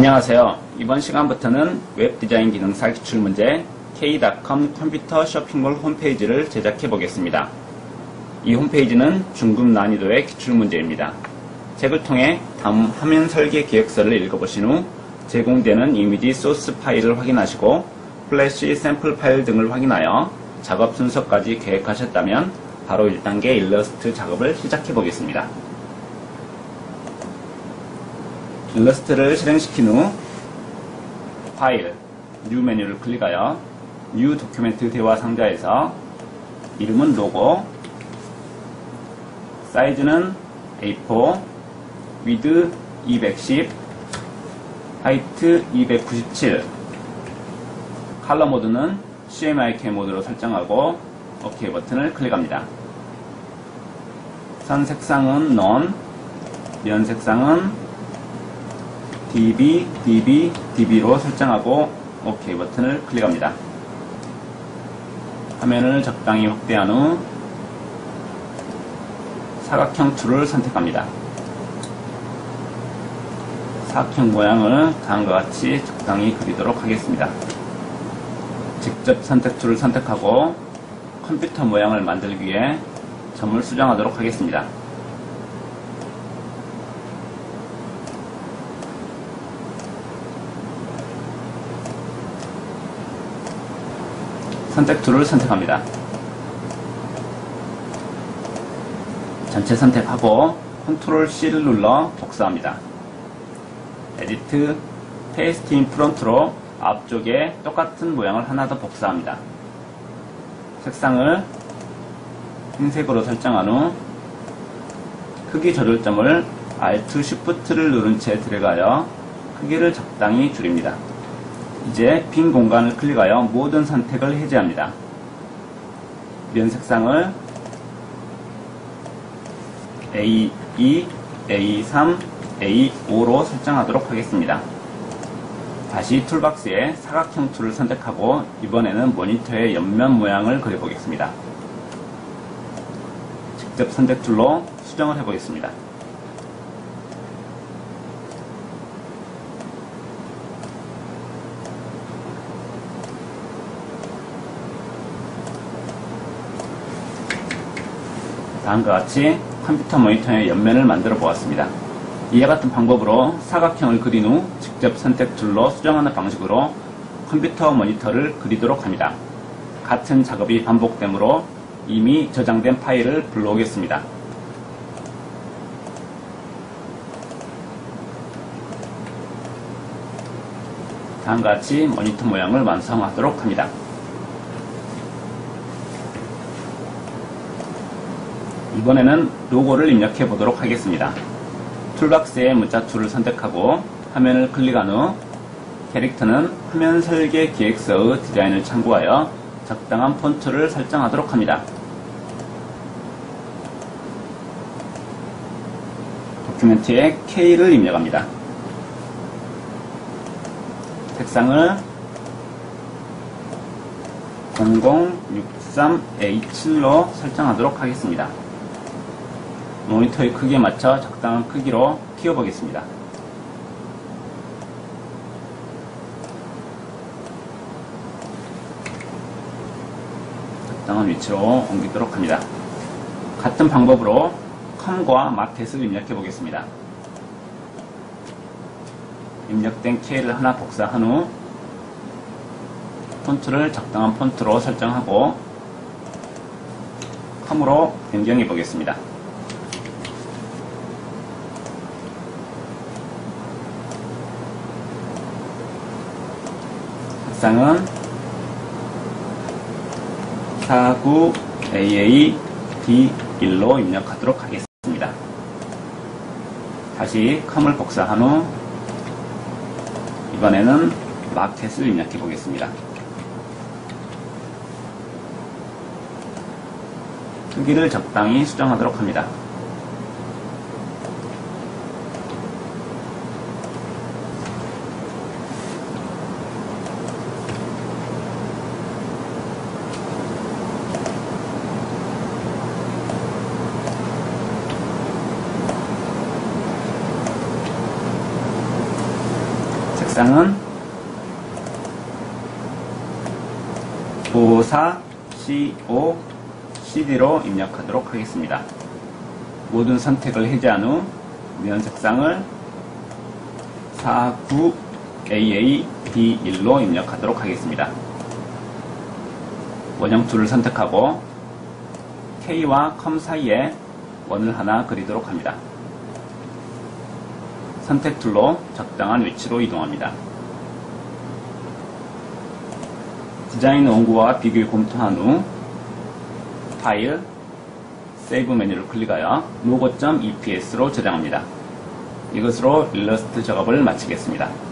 안녕하세요. 이번 시간부터는 웹 디자인 기능사 기출문제 K.com 컴퓨터 쇼핑몰 홈페이지를 제작해 보겠습니다. 이 홈페이지는 중급 난이도의 기출문제입니다. 책을 통해 다음 화면 설계 계획서를 읽어보신 후 제공되는 이미지 소스 파일을 확인하시고 플래시 샘플 파일 등을 확인하여 작업 순서까지 계획하셨다면 바로 1단계 일러스트 작업을 시작해 보겠습니다. 일러스트를 실행시킨 후 파일, 뉴 메뉴를 클릭하여 뉴 도큐멘트 대화 상자에서 이름은 로고, 사이즈는 A4, 위드 210, 하이트 297, 컬러 모드는 CMYK 모드로 설정하고 OK 버튼을 클릭합니다. 선 색상은 None, 면 색상은 DB, DB, DB로 설정하고 OK 버튼을 클릭합니다. 화면을 적당히 확대한 후 사각형 툴을 선택합니다. 사각형 모양을 다음과 같이 적당히 그리도록 하겠습니다. 직접 선택 툴을 선택하고 컴퓨터 모양을 만들기 위해 점을 수정하도록 하겠습니다. 선택 툴을 선택합니다. 전체 선택하고 컨트롤 C를 눌러 복사합니다. 에디트, 페이스트 인 프론트로 앞쪽에 똑같은 모양을 하나 더 복사합니다. 색상을 흰색으로 설정한 후 크기 조절점을 Alt, Shift를 누른 채 드래그하여 크기를 적당히 줄입니다. 이제 빈 공간을 클릭하여 모든 선택을 해제합니다. 면 색상을 A2, A3, A5로 설정하도록 하겠습니다. 다시 툴박스에 사각형 툴을 선택하고 이번에는 모니터의 옆면 모양을 그려보겠습니다. 직접 선택 툴로 수정을 해보겠습니다. 다음과 같이 컴퓨터 모니터의 옆면을 만들어 보았습니다. 이와 같은 방법으로 사각형을 그린 후 직접 선택 툴로 수정하는 방식으로 컴퓨터 모니터를 그리도록 합니다. 같은 작업이 반복되므로 이미 저장된 파일을 불러오겠습니다. 다음과 같이 모니터 모양을 완성하도록 합니다. 이번에는 로고를 입력해 보도록 하겠습니다. 툴박스의 문자 툴을 선택하고 화면을 클릭한 후 캐릭터는 화면 설계 기획서의 디자인을 참고하여 적당한 폰트를 설정하도록 합니다. 도큐멘트에 K를 입력합니다. 색상을 0063A7로 설정하도록 하겠습니다. 모니터의 크기에 맞춰 적당한 크기로 키워보겠습니다. 적당한 위치로 옮기도록 합니다. 같은 방법으로 컴과 마켓을 입력해 보겠습니다. 입력된 K를 하나 복사한 후 폰트를 적당한 폰트로 설정하고 컴으로 변경해 보겠습니다. 색상은 49AA-D1로 입력하도록 하겠습니다. 다시 컴을 복사한 후 이번에는 마켓을 입력해 보겠습니다. 크기를 적당히 수정하도록 합니다. 색상은 54CO CD로 입력하도록 하겠습니다. 모든 선택을 해제한 후 면 색상을 49AA-B1로 입력하도록 하겠습니다. 원형 툴을 선택하고 K와 컴 사이에 원을 하나 그리도록 합니다. 선택 툴로 적당한 위치로 이동합니다. 디자인 원고와 비교를 검토한 후 파일, 세이브 메뉴를 클릭하여 logo.eps로 저장합니다. 이것으로 일러스트 작업을 마치겠습니다.